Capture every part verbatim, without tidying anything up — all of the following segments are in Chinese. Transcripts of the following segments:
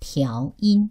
调阴。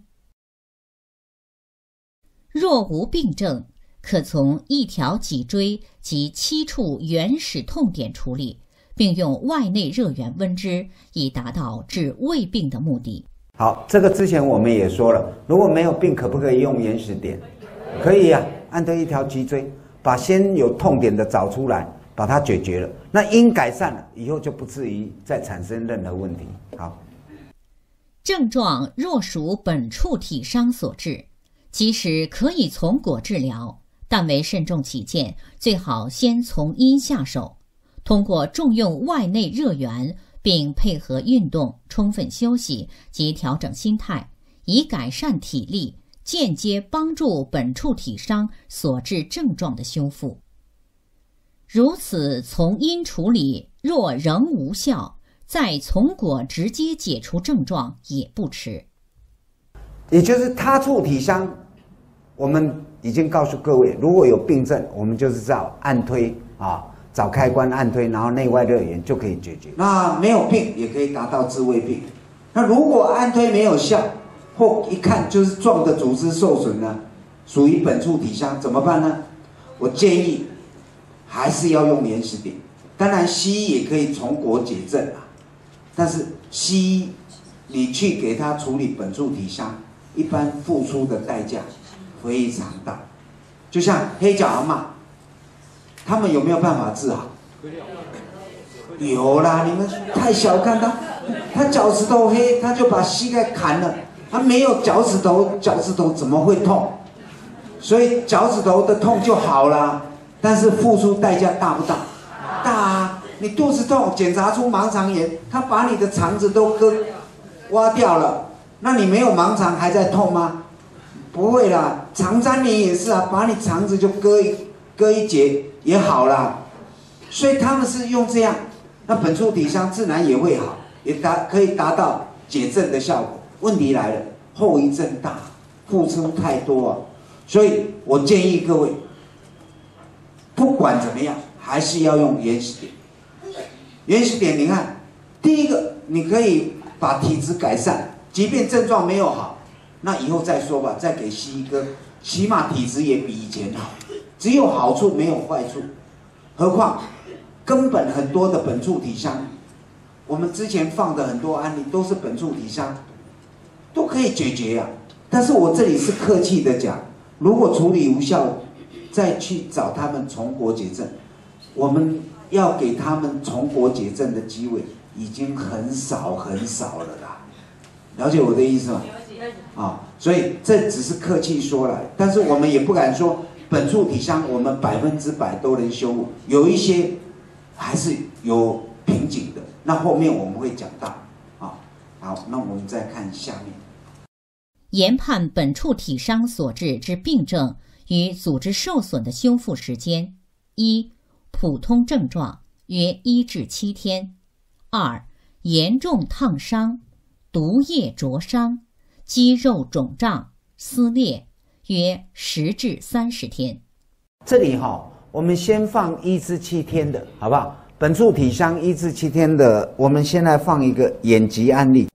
若无病症，可从一条脊椎及七处原始痛点处理，并用外内热源温之，以达到治胃病的目的。 好，这个之前我们也说了，如果没有病，可不可以用原始点？可以啊，按对一条脊椎，把先有痛点的找出来，把它解决了，那因改善了，以后就不至于再产生任何问题。好， 症状若属本处体伤所致，即使可以从果治疗，但为慎重起见，最好先从因下手，通过重用外内热源，并配合运动、充分休息及调整心态，以改善体力，间接帮助本处体伤所致症状的修复。如此从因处理，若仍无效，再从果直接解除症状也不迟。 也就是他处体伤，我们已经告诉各位，如果有病症，我们就是找按推啊，找开关按推，然后内外热源就可以解决。那没有病也可以达到治胃病。那如果按推没有效，或一看就是壮的组织受损呢，属于本处体伤，怎么办呢？我建议还是要用原始点。当然西医也可以从果解症啊，但是西医你去给他处理本处体伤，一般付出的代价非常大。就像黑脚阿嬷，他们有没有办法治好？有啦，你们太小看他，他脚趾头黑，他就把膝盖砍了，他没有脚趾头，脚趾头怎么会痛？所以脚趾头的痛就好了，但是付出代价大不大？大啊！你肚子痛，检查出盲肠炎，他把你的肠子都割挖掉了，那你没有盲肠还在痛吗？不会啦，肠粘连也是啊，把你肠子就割一割一节也好啦。所以他们是用这样，那本处体伤自然也会好，也达可以达到解症的效果。问题来了，后遗症大，付出太多啊。所以我建议各位，不管怎么样，还是要用原始点。原始点，你看，第一个你可以把体质改善，即便症状没有好，那以后再说吧，再给西医割，起码体质也比以前好，只有好处没有坏处。何况根本很多的本处体伤，我们之前放的很多案例都是本处体伤，都可以解决啊。但是我这里是客气的讲，如果处理无效，再去找他们从果解症，我们要给他们从果解症的机会已经很少很少了啦。了解我的意思吗？啊，所以这只是客气说了，但是我们也不敢说本处体伤我们百分之百都能修复，有一些还是有瓶颈的。那后面我们会讲到啊。好，那我们再看下面。 研判本处体伤所致之病症与组织受损的修复时间：一、普通症状约一至七天；二、严重烫伤、毒液灼伤、肌肉肿胀、撕裂，约十至三十天。 这里哈、哦，我们先放一至七天的，好不好？本处体伤一至七天的，我们先来放一个眼疾案例。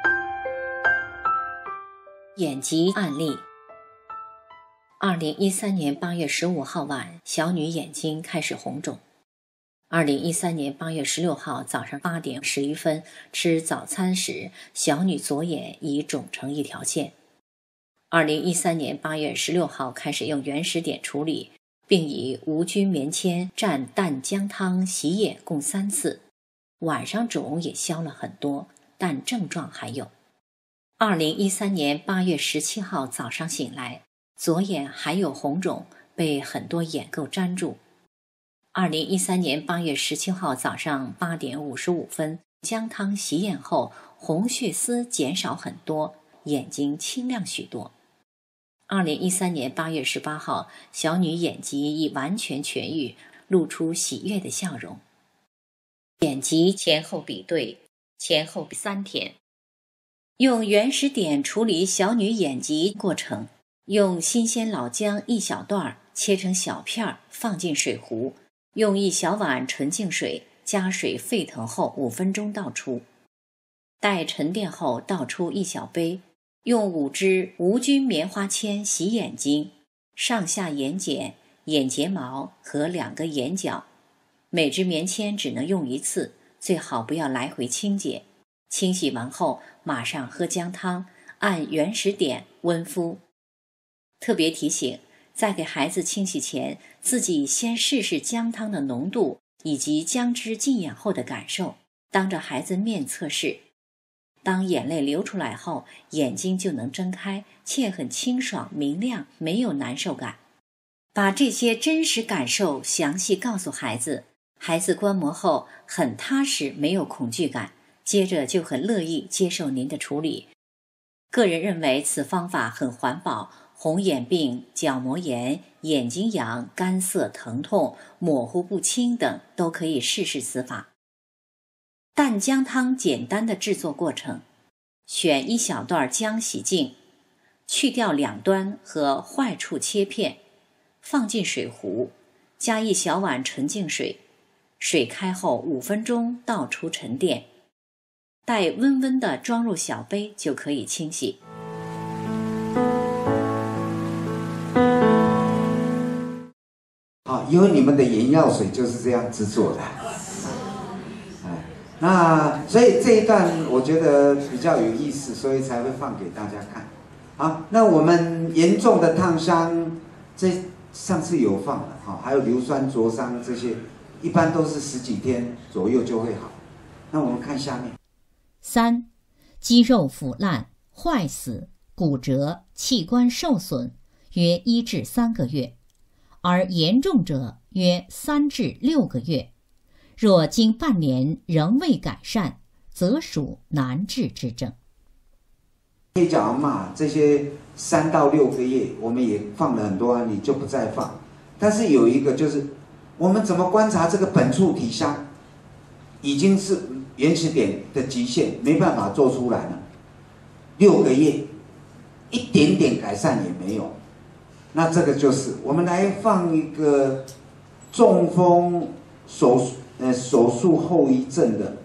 眼疾案例：二零一三年八月十五号晚，小女眼睛开始红肿。二零一三年八月十六号早上八点十余分吃早餐时，小女左眼已肿成一条线。二零一三年八月十六号开始用原始点处理，并以无菌棉签蘸淡姜汤洗眼共三次，晚上肿也消了很多，但症状还有。二零一三年八月十七号早上醒来，左眼还有红肿，被很多眼垢粘住。二零一三年八月十七号早上八点五十五分，姜汤洗眼后，红血丝减少很多，眼睛清亮许多。二零一三年八月十八号，小女眼疾已完全痊愈，露出喜悦的笑容。眼疾前后比对，前后比三天。用原始点处理小女眼疾过程：用新鲜老姜一小段切成小片放进水壶，用一小碗纯净水加水沸腾后五分钟倒出，待沉淀后倒出一小杯， 用五支无菌棉花签洗眼睛，上下眼睑、眼睫毛和两个眼角，每支棉签只能用一次，最好不要来回清洁。清洗完后马上喝姜汤，按原始点温敷。特别提醒，在给孩子清洗前，自己先试试姜汤的浓度以及姜汁进眼后的感受，当着孩子面测试。当眼泪流出来后，眼睛就能睁开，且很清爽明亮，没有难受感。把这些真实感受详细告诉孩子，孩子观摩后很踏实，没有恐惧感，接着就很乐意接受您的处理。个人认为此方法很环保，红眼病、角膜炎、眼睛痒、干涩疼痛、模糊不清等都可以试试此法。淡姜汤简单的制作过程：选一小段姜洗净，去掉两端和坏处切片，放进水壶，加一小碗纯净水，水开后五分钟倒出沉淀，待温温的装入小杯就可以清洗。 好，因为你们的眼药水就是这样制作的。那所以这一段我觉得比较有意思，所以才会放给大家看。好，那我们严重的烫伤，这上次有放了哈，还有硫酸灼伤这些，一般都是十几天左右就会好。那我们看下面。 三、肌肉腐烂、坏死、骨折、器官受损，约一至三个月，而严重者约三至六个月。若经半年仍未改善，则属难治之症。 黑脚阿嬷这些三到六个月，我们也放了很多案例，就不再放。但是有一个就是，我们怎么观察这个本处体香，已经是原始点的极限，没办法做出来了。六个月，一点点改善也没有。那这个就是我们来放一个中风手术。呃，手术后遗症的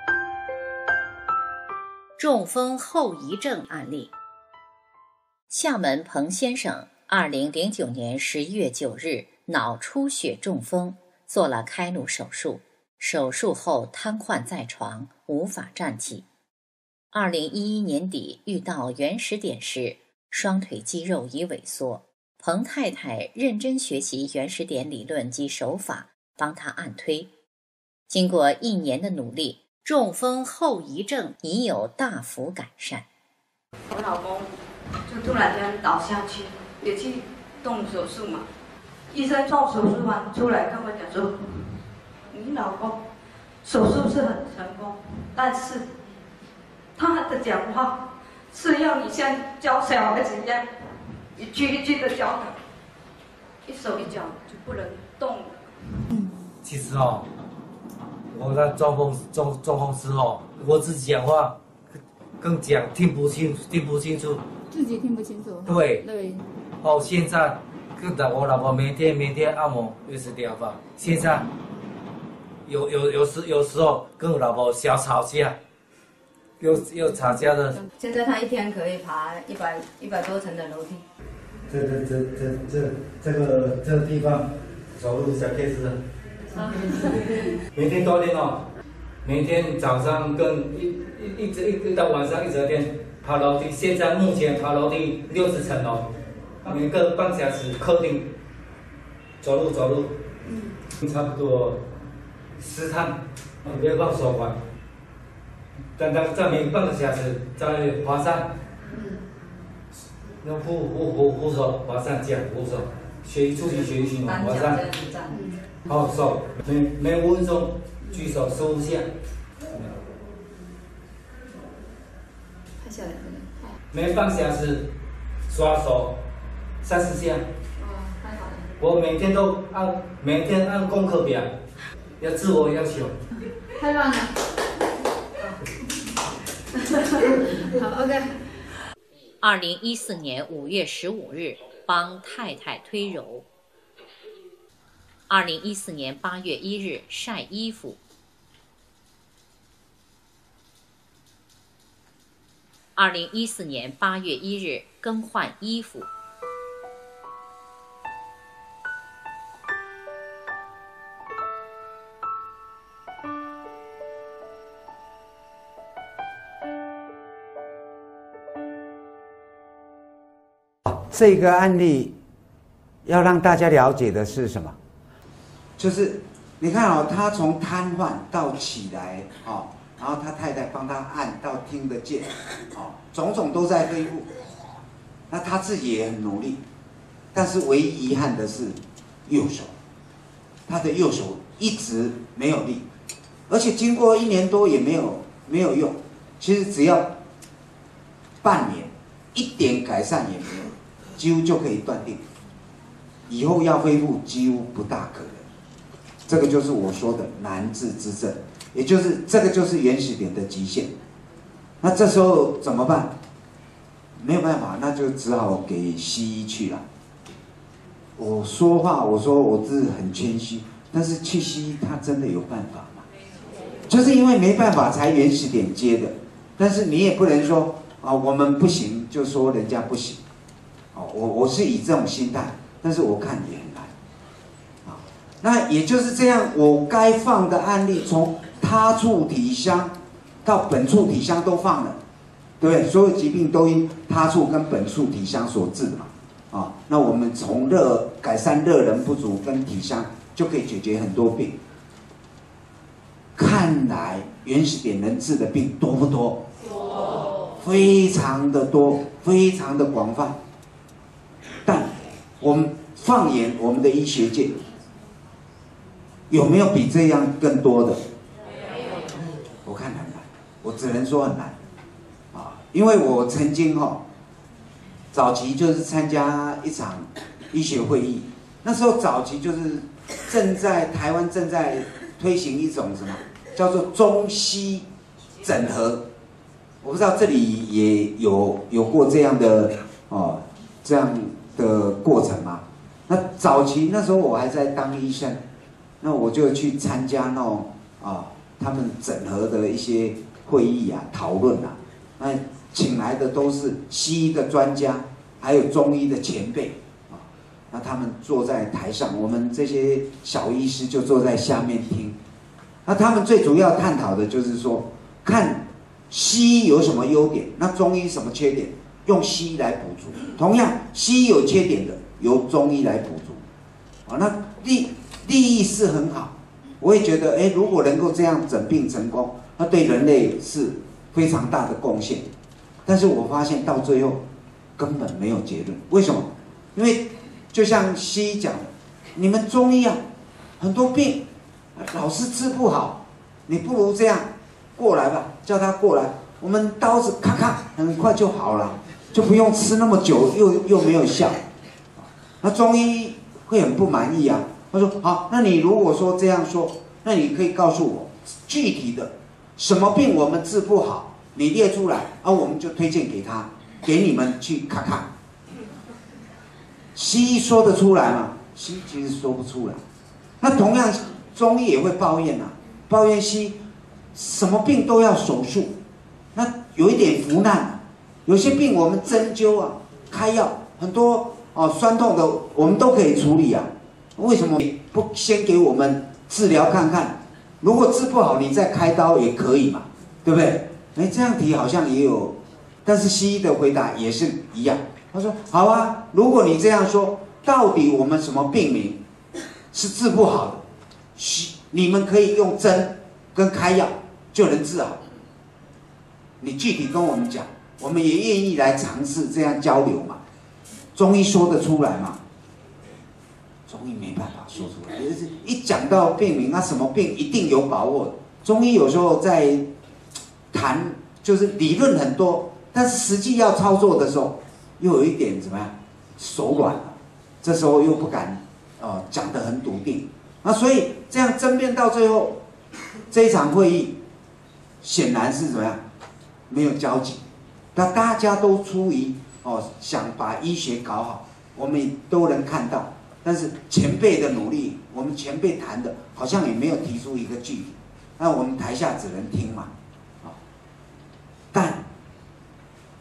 中风后遗症案例。厦门彭先生，二零零九年十一月九日脑出血中风，做了开颅手术，手术后瘫痪在床，无法站起。二零一一年底遇到原始点时，双腿肌肉已萎缩，彭太太认真学习原始点理论及手法，帮他按推。经过一年的努力，中风后遗症已有大幅改善。 我老公就突然间倒下去，也去动手术嘛。医生做手术完出来跟我讲说：“你老公手术是很成功，但是他的讲话是要你像教小孩子一样，一句一句的教他，一手一脚就不能动了。” 其实哦。我在中风中中风之后，我自己讲话更讲听不清听不清楚， 自己听不清楚。 对对。 哦，现在跟着我老婆每天每天按摩月式疗法，现在有有有时有时候跟我老婆小吵架，又又吵架的。 现在他一天可以爬一百一百多层的楼梯。 这这这这这这个这个地方走路小 case。每天锻炼哦，每天早上跟一一一直一到晚上一整天爬楼梯。现在目前爬楼梯六十层楼，每个半小时客厅走路走路，嗯，差不多十趟，不要放手环。等等，在每半个小时在滑山，嗯，用扶扶扶扶手滑山，这样扶手，学出去学习嘛，滑山。好手，每每五分钟举手十五下。 拍下来这个。 每半小时刷手三十下。 哦，太好了。 我每天都按每天按功课表，要自我要求。 太棒了。好 ，OK。 二零一四年五月十五日，帮太太推揉。二零一四年八月一日晒衣服。 二零一四年八月一日更换衣服。 这个案例要让大家了解的是什么？就是你看哦，他从瘫痪到起来哦，然后他太太帮他按到听得见，哦，种种都在恢复。那他自己也很努力，但是唯一遗憾的是右手，他的右手一直没有力，而且经过一年多也没有没有用。其实只要半年，一点改善也没有，几乎就可以断定，以后要恢复几乎不大可能。这个就是我说的难治之症，也就是这个就是原始点的极限。那这时候怎么办？没有办法，那就只好给西医去了。我说话，我说我是很谦虚，但是去西医他真的有办法吗？就是因为没办法才原始点接的，但是你也不能说啊我们不行就说人家不行。哦，我我是以这种心态，但是我看也很难。啊，那也就是这样，我该放的案例从他处体香到本处体香都放了。对不对？所有疾病都因他处跟本处体香所致的嘛，啊，那我们从热改善热能不足跟体香就可以解决很多病。看来原始点能治的病多不多？多，非常的多，非常的广泛。但我们放眼我们的医学界，有没有比这样更多的？没有，我看很难，我只能说很难。因为我曾经哈、哦，早期就是参加一场医学会议，那时候早期就是正在台湾正在推行一种什么叫做中西整合，我不知道这里也有有过这样的哦这样的过程吗？那早期那时候我还在当医生，那我就去参加那种啊他们整合的一些会议啊讨论啊，那请来的都是西医的专家，还有中医的前辈啊。那他们坐在台上，我们这些小医师就坐在下面听。那他们最主要探讨的就是说，看西医有什么优点，那中医什么缺点，用西医来补足。同样，西医有缺点的，由中医来补足。啊，那利利益是很好，我也觉得，哎，如果能够这样诊病成功，那对人类是非常大的贡献。但是我发现到最后根本没有结论，为什么？因为就像西医讲的，你们中医啊，很多病老是治不好，你不如这样过来吧，叫他过来，我们刀子咔咔很快就好了，就不用吃那么久，又又没有效。那中医会很不满意啊，他说好，那你如果说这样说，那你可以告诉我具体的什么病我们治不好。你列出来，啊，我们就推荐给他，给你们去看看。西医说得出来吗？西医其实说不出来。那同样，中医也会抱怨啊，抱怨西医什么病都要手术，那有一点腐烂、啊。有些病我们针灸啊，开药，很多哦酸痛的我们都可以处理啊。为什么不先给我们治疗看看？如果治不好，你再开刀也可以嘛，对不对？哎，这样提好像也有，但是西医的回答也是一样。他说：“好啊，如果你这样说，到底我们什么病名是治不好的？你们可以用针跟开药就能治好。你具体跟我们讲，我们也愿意来尝试这样交流嘛。中医说得出来吗？中医没办法说出来，就是一讲到病名，那什么病一定有把握的。中医有时候在谈就是理论很多，但是实际要操作的时候，又有一点怎么样手软了，这时候又不敢哦讲得很笃定，那所以这样争辩到最后，这一场会议显然是怎么样没有交集，那大家都出于哦想把医学搞好，我们都能看到，但是前辈的努力，我们前辈谈的好像也没有提出一个具体，那我们台下只能听嘛。但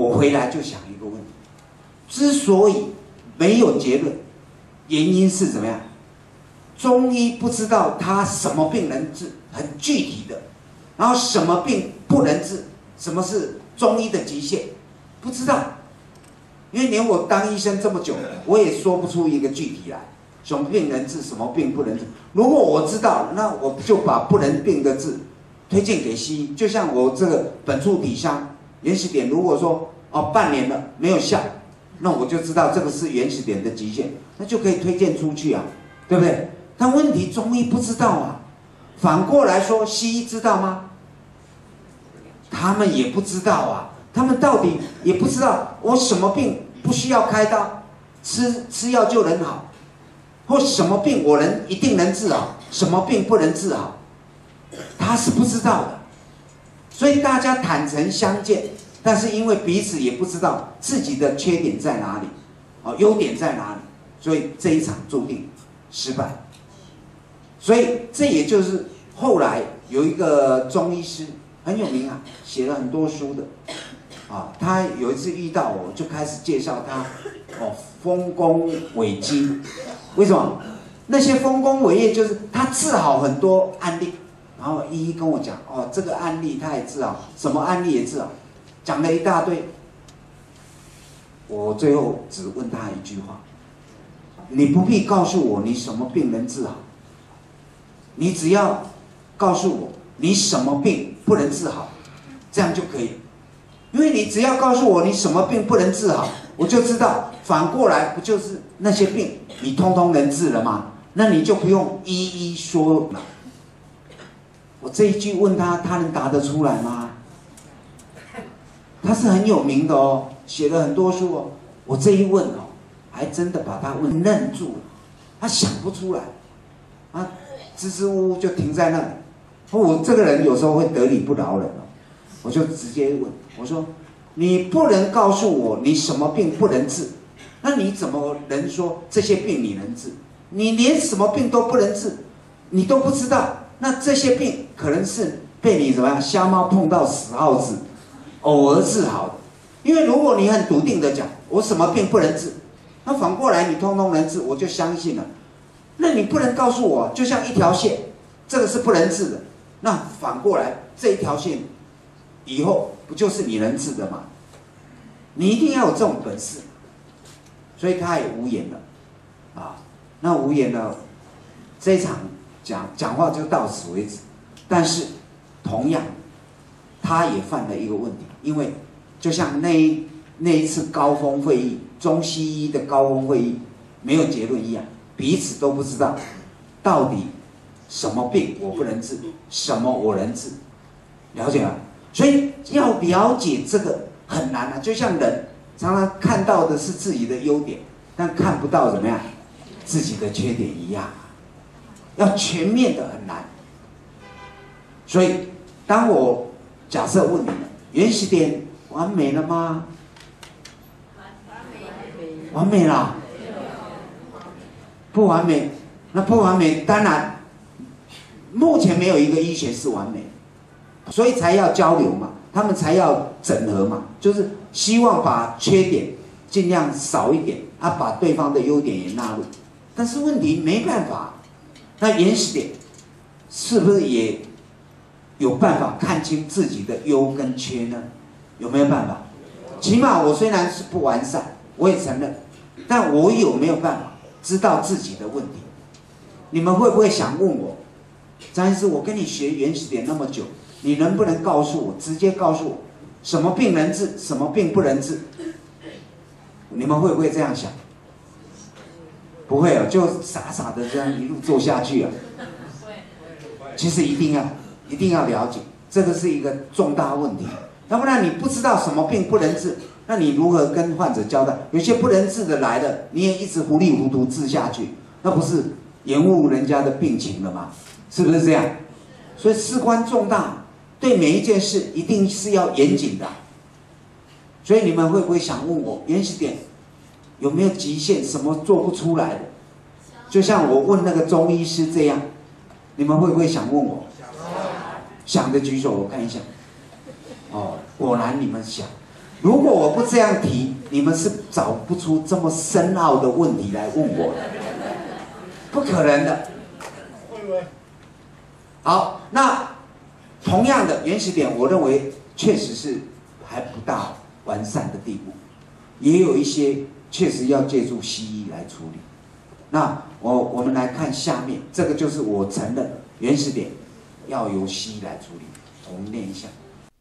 我回来就想一个问题：之所以没有结论，原因是怎么样？中医不知道他什么病能治，很具体的，然后什么病不能治，什么是中医的极限，不知道。因为连我当医生这么久，我也说不出一个具体来，什么病能治，什么病不能治。如果我知道，那我就把不能病的治推荐给西医。就像我这个本处体香原始点，如果说哦半年了没有效，那我就知道这个是原始点的极限，那就可以推荐出去啊，对不对？但问题中医不知道啊，反过来说，西医知道吗？他们也不知道啊，他们到底也不知道我什么病不需要开刀，吃吃药就能好，或什么病我能一定能治好，什么病不能治好，他是不知道的。所以大家坦诚相见，但是因为彼此也不知道自己的缺点在哪里，哦，优点在哪里，所以这一场注定失败。所以这也就是后来有一个中医师很有名啊，写了很多书的，啊，他有一次遇到我，就开始介绍他，哦，丰功伟绩。为什么？那些丰功伟业就是他治好很多案例，然后一一跟我讲，哦，这个案例他也治好，什么案例也治好，讲了一大堆。我最后只问他一句话：你不必告诉我你什么病能治好。你只要告诉我你什么病不能治好，这样就可以了。因为你只要告诉我你什么病不能治好，我就知道反过来不就是那些病你通通能治了吗？那你就不用一一说了。我这一句问他，他能答得出来吗？他是很有名的哦，写了很多书哦。我这一问哦，还真的把他问愣住了，他想不出来啊。支支吾吾就停在那里。我这个人有时候会得理不饶人哦，我就直接问我说：“你不能告诉我你什么病不能治，那你怎么能说这些病你能治？你连什么病都不能治，你都不知道，那这些病可能是被你怎么样瞎猫碰到死耗子，偶尔治好的。因为如果你很笃定的讲我什么病不能治，那反过来你通通能治，我就相信了。”那你不能告诉我，就像一条线，这个是不能治的。那反过来，这一条线以后不就是你能治的吗？你一定要有这种本事。所以他也无言了，啊，那无言了，这一场讲讲话就到此为止。但是同样，他也犯了一个问题，因为就像那一那一次高峰会议，中西医的高峰会议没有结论一样。彼此都不知道到底什么病我不能治，什么我能治，了解吗？所以要了解这个很难啊，就像人常常看到的是自己的优点，但看不到怎么样自己的缺点一样，要全面的很难。所以当我假设问你们，原始点完美了吗？完美啦。不完美，那不完美，当然，目前没有一个医学是完美，所以才要交流嘛，他们才要整合嘛，就是希望把缺点尽量少一点，啊，把对方的优点也纳入。但是问题没办法，那原始点是不是也有办法看清自己的优跟缺呢？有没有办法？起码我虽然是不完善，我也承认，但我有没有办法知道自己的问题？你们会不会想问我，张医师，我跟你学原始点那么久，你能不能告诉我，直接告诉我，什么病能治，什么病不能治？你们会不会这样想？不会哦，就傻傻的这样一路做下去啊。其实一定要，一定要了解，这个是一个重大问题。要不然你不知道什么病不能治，那你如何跟患者交代？有些不能治的来了，你也一直糊里糊涂治下去，那不是延误人家的病情了吗？是不是这样？所以事关重大，对每一件事一定是要严谨的。所以你们会不会想问我，原始点有没有极限，什么做不出来的？就像我问那个中医师这样，你们会不会想问我？想的举手，我看一下。哦，果然你们想， 如果我不这样提，你们是找不出这么深奥的问题来问我的，不可能的。好，那同样的原始点，我认为确实是还不到完善的地步，也有一些确实要借助西医来处理。那我我们来看下面，这个就是我承认原始点要由西医来处理。我们念一下。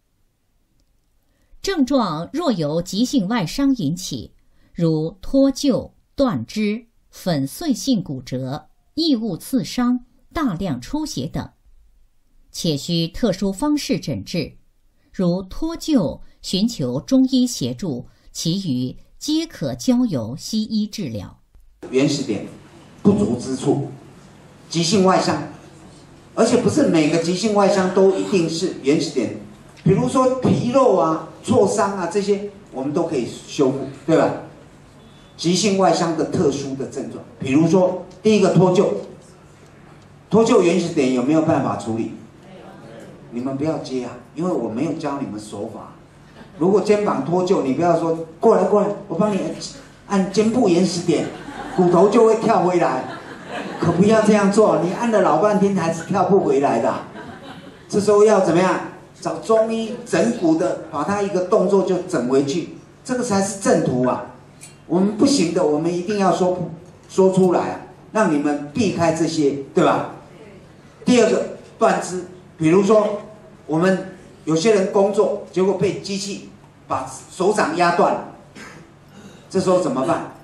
症状若由急性外伤引起，如脱臼、断肢、粉碎性骨折、异物刺伤、大量出血等，且需特殊方式诊治，如脱臼寻求中医协助，其余皆可交由西医治疗。 原始点不足之处，急性外伤，而且不是每个急性外伤都一定是原始点，比如说皮肉啊、挫伤啊这些，我们都可以修复，对吧？急性外伤的特殊的症状，比如说第一个脱臼，脱臼原始点有没有办法处理？你们不要接啊，因为我没有教你们手法。如果肩膀脱臼，你不要说过来过来，我帮你按肩部原始点，骨头就会跳回来，可不要这样做，你按了老半天还是跳不回来的。这时候要怎么样？找中医整骨的，把它一个动作就整回去，这个才是正途啊。我们不行的，我们一定要说说出来啊，让你们避开这些，对吧？第二个断肢，比如说我们有些人工作，结果被机器把手掌压断了，这时候怎么办？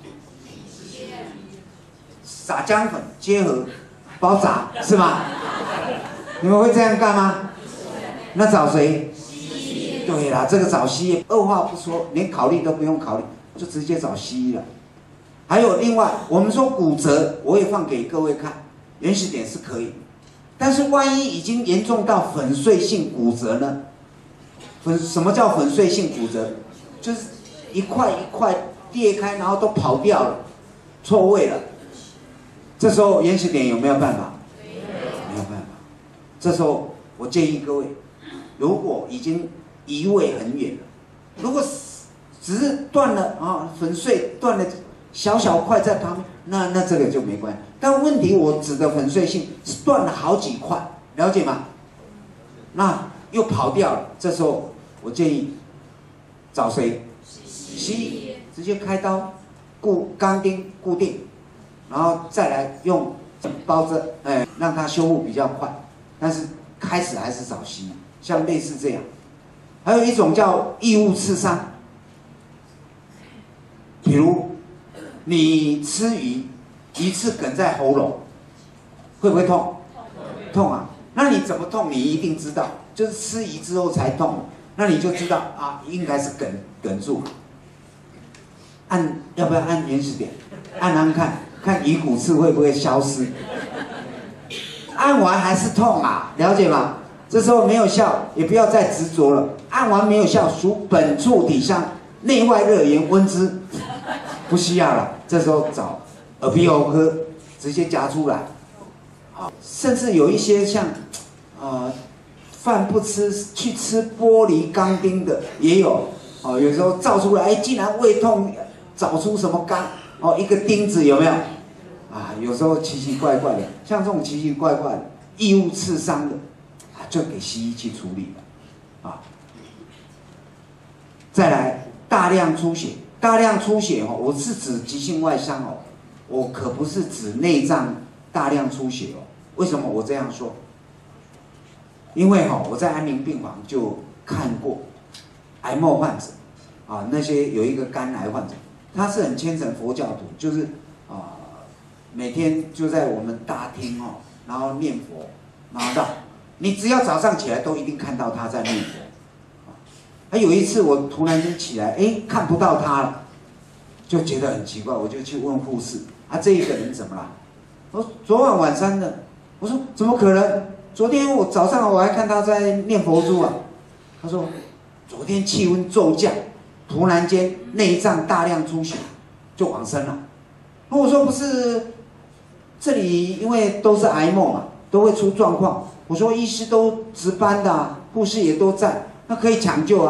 撒姜粉结合包扎是吗？你们会这样干吗？那找谁？对啦，这个找西医，二话不说，连考虑都不用考虑，就直接找西医了。还有另外，我们说骨折，我也放给各位看，原始点是可以，但是万一已经严重到粉碎性骨折呢？粉什么叫粉碎性骨折？就是一块一块裂开，然后都跑掉了，错位了。这时候原始点有没有办法？没有办法。这时候我建议各位，如果已经移位很远了，如果只是断了啊，粉碎断了小小块在旁边，那那这个就没关系。但问题我指的粉碎性是断了好几块，了解吗？那又跑掉了，这时候我建议找谁？西医，直接开刀固钢钉固定，然后再来用包着，哎，让它修复比较快。但是开始还是找西医，像类似这样。还有一种叫异物刺伤，比如你吃鱼，鱼刺梗在喉咙，会不会痛？痛啊！那你怎么痛？你一定知道，就是吃鱼之后才痛，那你就知道啊，应该是梗梗住。按要不要按原始点？按按看，看鱼骨刺会不会消失？按完还是痛啊，了解吗？这时候没有效，也不要再执着了。按完没有效，属本处体伤，内外热炎温之，不需要了。这时候找耳鼻喉科直接夹出来。好，甚至有一些像，呃，饭不吃去吃玻璃钢钉的也有。哦，有时候照出来，哎，竟然胃痛，找出什么钢？哦，一个钉子有没有？啊，有时候奇奇怪怪的，像这种奇奇怪怪的异物刺伤的，啊，就给西医去处理了，啊。再来，大量出血，大量出血哦，我是指急性外伤哦，我可不是指内脏大量出血哦。为什么我这样说？因为哈、哦，我在安宁病房就看过癌末患者，啊，那些有一个肝癌患者，他是很虔诚佛教徒，就是啊。每天就在我们大厅哦，然后念佛，然后到你只要早上起来都一定看到他在念佛。还有一次我突然间起来，哎，看不到他了，就觉得很奇怪，我就去问护士，啊，这一个人怎么了？我说昨晚晚上的，我说怎么可能？昨天我早上我还看他在念佛珠啊。他说昨天气温骤降，突然间内脏大量出血，就往生了。我说不是。这里因为都是癌末嘛，都会出状况。我说医师都值班的、啊，护士也都在，那可以抢救啊。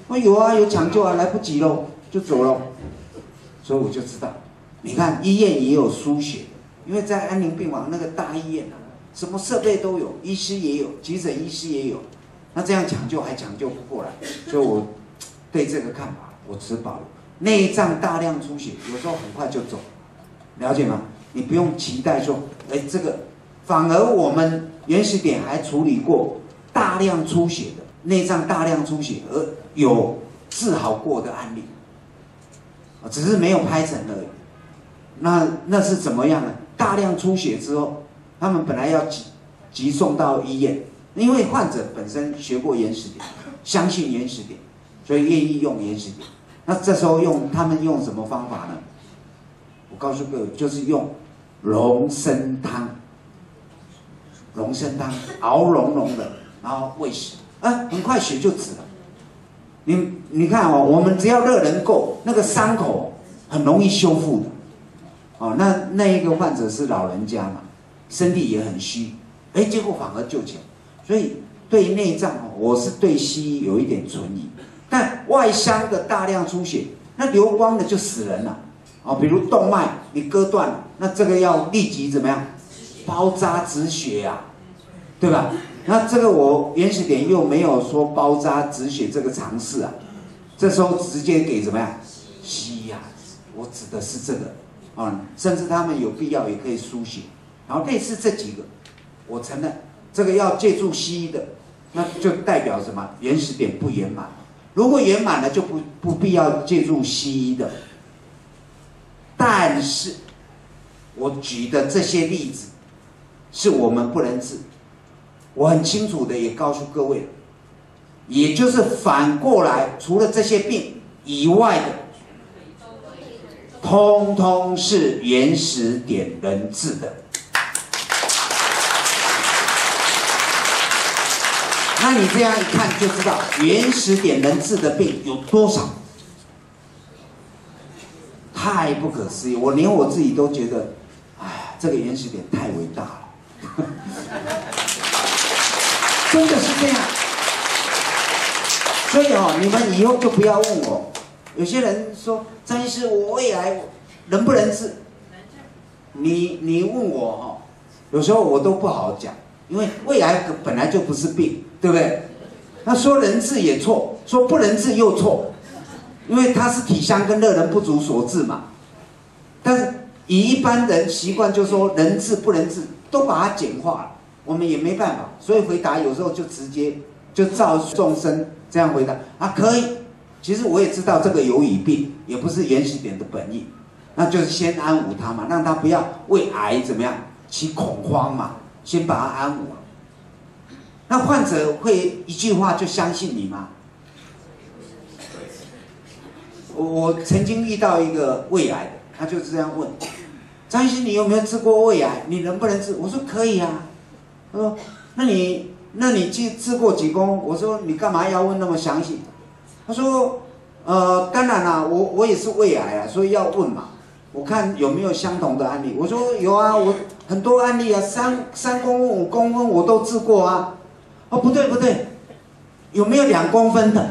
我有啊，有抢救啊，来不及喽，就走了。所以我就知道，你看医院也有输血，因为在安宁病房那个大医院啊，什么设备都有，医师也有，急诊医师也有，那这样抢救还抢救不过来，所以我对这个看法我持保留。内脏大量出血，有时候很快就走，了解吗？你不用期待说，哎，这个反而我们原始点还处理过大量出血的内脏大量出血而有治好过的案例，只是没有拍成而已。那那是怎么样呢？大量出血之后，他们本来要急急送到医院，因为患者本身学过原始点，相信原始点，所以愿意用原始点。那这时候用他们用什么方法呢？我告诉各位，就是用龙参汤，龙参汤熬浓浓的，然后喂食，啊，很快血就止了。你你看哦，我们只要热能够，那个伤口很容易修复的。哦，那那一个患者是老人家嘛，身体也很虚，哎，结果反而救起来。所以对内脏哦，我是对西医有一点存疑。但外伤的大量出血，那流光的就死人了。哦，比如动脉你割断了，那这个要立即怎么样？包扎止血啊，对吧？那这个我原始点又没有说包扎止血这个尝试啊，这时候直接给怎么样？西医啊，我指的是这个啊、嗯，甚至他们有必要也可以输血，然后类似这几个，我承认这个要借助西医的，那就代表什么？原始点不圆满。如果圆满了，就不不必要借助西医的。但是，我举的这些例子，是我们不能治。我很清楚的也告诉各位，也就是反过来，除了这些病以外的，通通是原始点能治的。那你这样一看就知道，原始点能治的病有多少，太不可思议！我连我自己都觉得，哎，这个原始点太伟大了，真的是这样。所以哦，你们以后就不要问我。有些人说张医师，我胃癌能不能治？你你问我哦，有时候我都不好讲，因为胃癌本来就不是病。对不对？那说能治也错，说不能治又错，因为它是体香跟热能不足所致嘛。但是以一般人习惯就说能治不能治，都把它简化了，我们也没办法，所以回答有时候就直接就照众生这样回答啊，可以。其实我也知道这个有语病，也不是原始点的本意，那就是先安抚他嘛，让他不要为癌怎么样起恐慌嘛，先把他安抚。那患者会一句话就相信你吗？我曾经遇到一个胃癌的，他就是这样问：张医师，你有没有治过胃癌？你能不能治？我说可以啊。他说：那你那你治治过几公？我说你干嘛要问那么详细？他说：呃，当然啦，我我也是胃癌啊，所以要问嘛。我看有没有相同的案例。我说有啊，我很多案例啊，三三公分、五公分我都治过啊。哦，不对不对，有没有两公分的？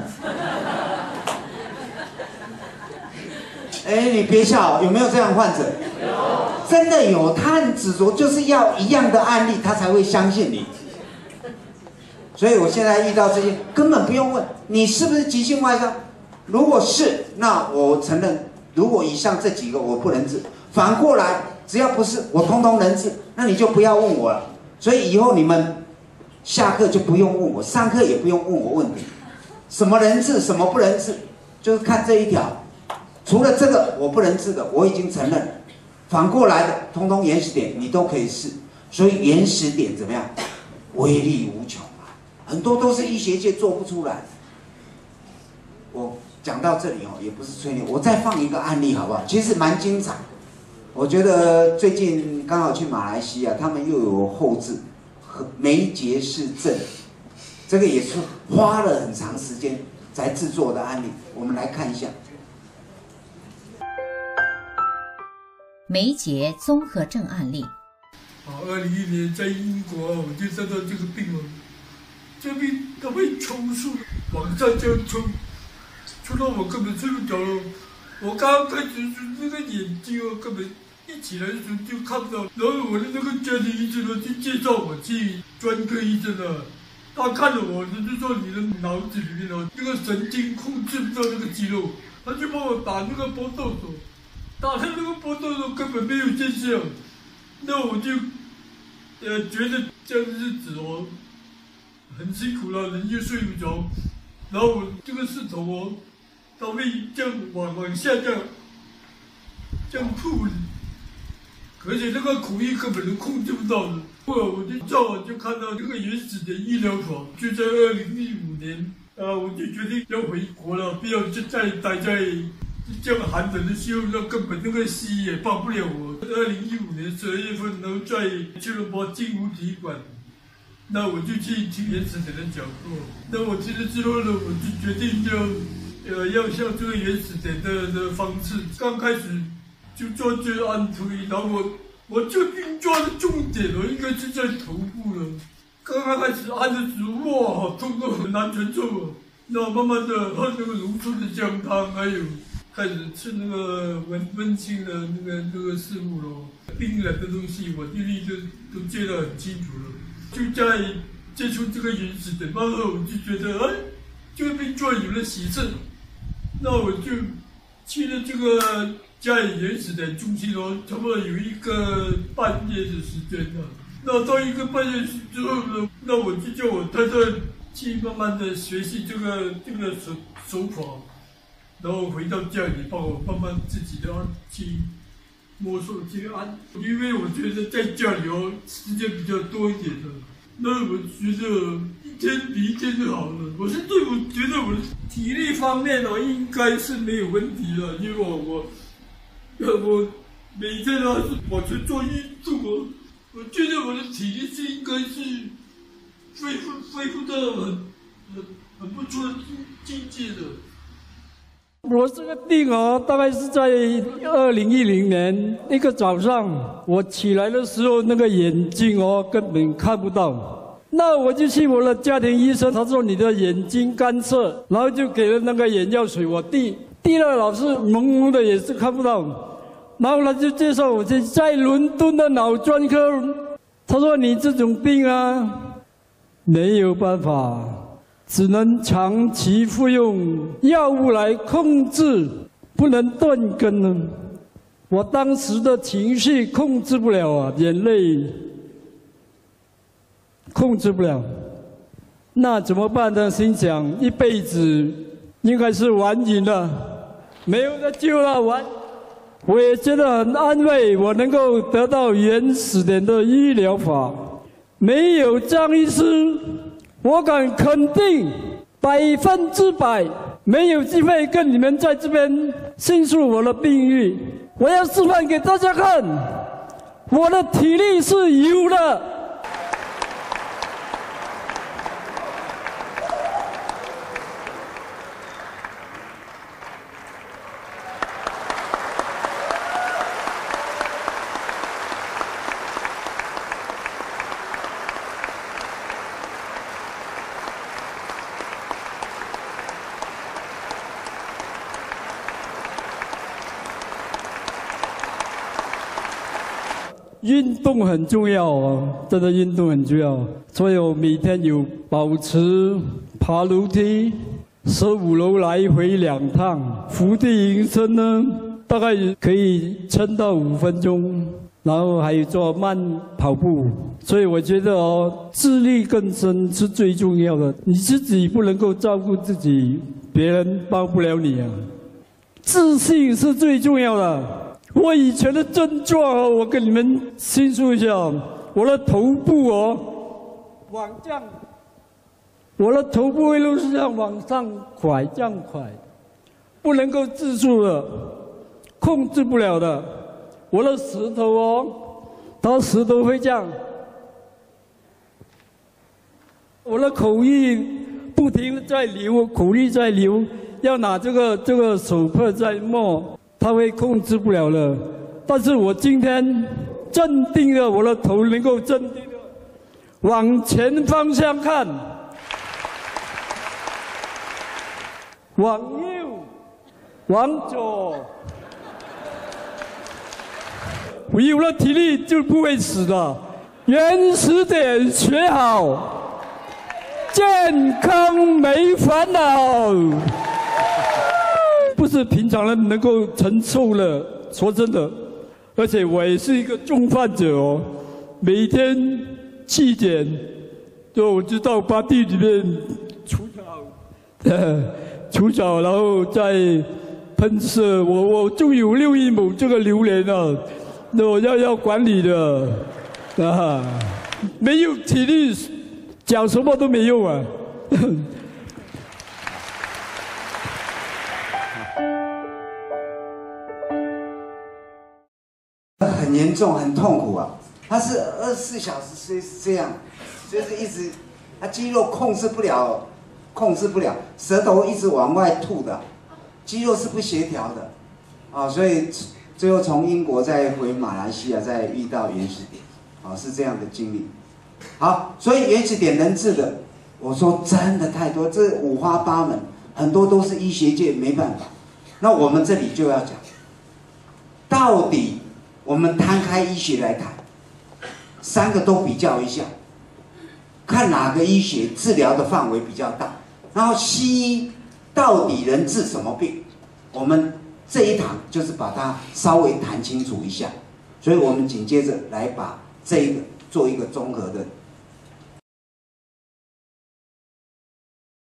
哎，你别笑，有没有这样患者？有，真的有，他很执着，就是要一样的案例，他才会相信你。所以我现在遇到这些，根本不用问你是不是急性外伤，如果是，那我承认，如果以上这几个我不能治，反过来只要不是，我通通能治，那你就不要问我了。所以以后你们下课就不用问我，上课也不用问我问题，什么能治，什么不能治，就是看这一条。除了这个我不能治的，我已经承认了。反过来的，通通原始点你都可以试。所以原始点怎么样？威力无穷啊，很多都是医学界做不出来。我讲到这里哦，也不是吹牛，我再放一个案例好不好？其实蛮精彩。我觉得最近刚好去马来西亚，他们又有后置梅结氏症，这个也是花了很长时间才制作的案例，我们来看一下。 梅结综合症案例。 啊，二零一一年在英国，我就知道这个病了，这病都被抽出，网上就抽， 戳到我根本睡不着了。我刚开始是那个眼睛哦，根本一起来的时候就看不到。然后我的那个家庭医生呢，就介绍我去专科医生了。他看了我，他就说你的脑子里面哦，那个神经控制不到那个肌肉，他就帮我打那个波豆手，打了那个波豆手根本没有见效。那我就呃觉得这样的日子哦很辛苦了，人又睡不着，然后我这个势头哦，它会这样往往下降，这样吐，而且那个苦役根本都控制不到的。后来我就照我就看到这个原始的医疗法，就在二零一五年，啊，我就决定要回国了，不要就再待在这样寒冷的气候，那根本那个西医也帮不了我。二零一五年十二月份，然后在吉隆坡金湖体育馆，那我就去听原始点的讲座。那我听了之后呢，我就决定要，呃，要像这个原始点的的方式，刚开始就做这个按推，然后我。我就运抓的重点了，应该是在头部了。刚刚开始按的时候，哇，好痛到很难承受啊。那慢慢的喝那个浓缩的姜汤，还有开始吃那个温温馨的那个那个事物咯。冰冷的东西，我一律都都戒得很清楚了。就在接触这个原始点慢后，我就觉得，哎，这个病突然有了喜色。那我就去了这个。家里原始点中心哦，差不多有一个半月的时间了。那到一个半月之后呢，那我就叫我太太去慢慢的学习这个这个手手法，然后回到家里帮我慢慢自己的去摸索去按。因为我觉得在家里哦时间比较多一点的，那我觉得一天比一天就好了。我是对我觉得我的体力方面哦应该是没有问题了，因为我我。我每天都是保持做运动哦，我觉得我的体力是应该是恢复恢复到很很很不错的境界的。 我这个病哦，大概是在二零一零年一个早上，我起来的时候，那个眼睛哦根本看不到。那我就去我的家庭医生，他说你的眼睛干涩，然后就给了那个眼药水我滴。滴了老是蒙蒙的，也是看不到。然后他就介绍我去在伦敦的脑专科，他说你这种病啊，没有办法，只能长期服用药物来控制，不能断根呢。我当时的情绪控制不了啊，眼泪控制不了，那怎么办呢？心想一辈子应该是完赢了。没有得救了，完！我也觉得很安慰，我能够得到原始点的医疗法。没有张医师，我敢肯定，百分之百没有机会跟你们在这边倾诉我的病历。我要示范给大家看，我的体力是有的。运动很重要哦，真的运动很重要。所以我每天有保持爬楼梯，十五楼来回两趟，伏地迎身呢，大概可以撑到五分钟。然后还有做慢跑步，所以我觉得哦，自力更生是最重要的。你自己不能够照顾自己，别人帮不了你啊。自信是最重要的。我以前的症状哦，我跟你们倾诉一下，我的头部哦，往降，我的头部一路是这样往上拐，这样拐，不能够自助的，控制不了的。我的舌头哦，它舌头会这样，我的口液不停的在流，口液在流，要拿这个这个手帕在摸。他会控制不了了，但是我今天镇定了，我的头能够镇定的往前方向看， 往右，往左。有了体力就不会死的。原始点学好，健康没烦恼。不是平常人能够承受的，说真的。而且我也是一个重患者哦，每天七点，就我就到巴地里面除草，呃，除草，然后再喷射。我我就有六亿亩这个榴莲啊，那我要要管理的，啊，没有体力，讲什么都没用啊。 很严重，很痛苦啊！他是二十四小时是这样，就是一直，他肌肉控制不了，控制不了，舌头一直往外吐的，肌肉是不协调的，啊，所以最后从英国再回马来西亚，再遇到原始点，啊，是这样的经历。好，所以原始点能治的，我说真的太多，这五花八门，很多都是医学界没办法。那我们这里就要讲，到底。我们摊开医学来谈，三个都比较一下，看哪个医学治疗的范围比较大，然后西医到底能治什么病？我们这一堂就是把它稍微谈清楚一下，所以我们紧接着来把这一个做一个综合的